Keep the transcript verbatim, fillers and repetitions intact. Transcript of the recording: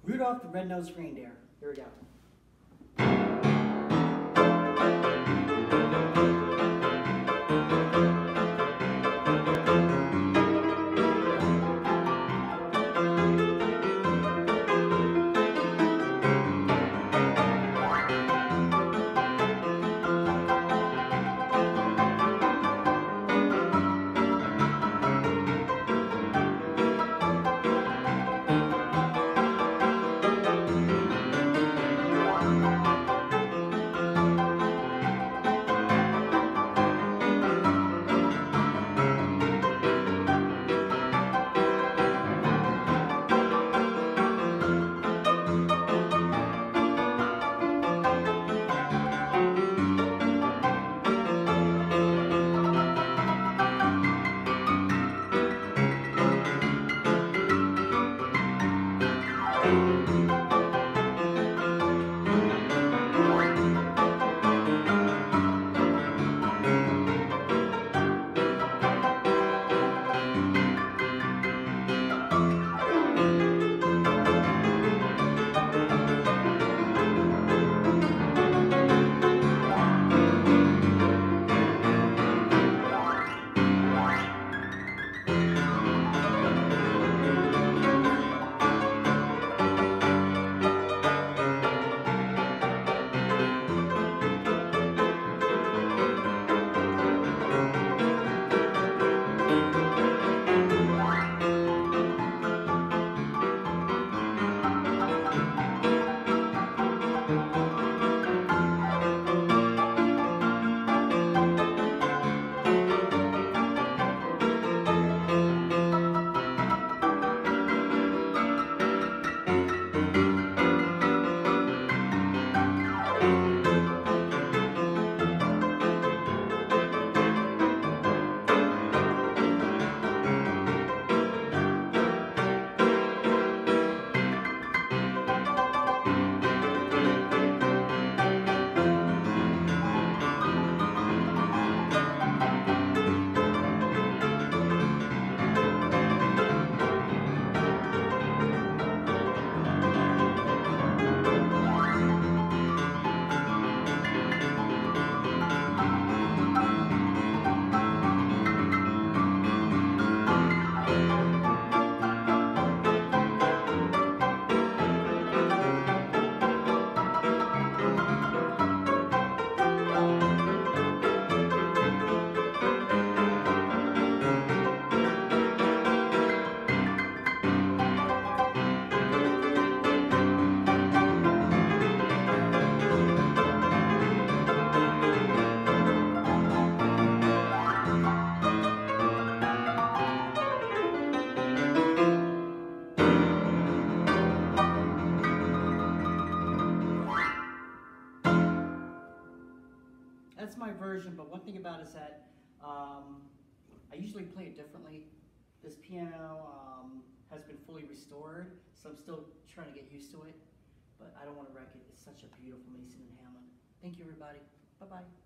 Rudolph the Red-Nosed Reindeer. Here we go. That's my version, but one thing about it is that um, I usually play it differently. This piano um, has been fully restored, so I'm still trying to get used to it, but I don't want to wreck it. It's such a beautiful Mason and Hamlin. Thank you, everybody. Bye-bye.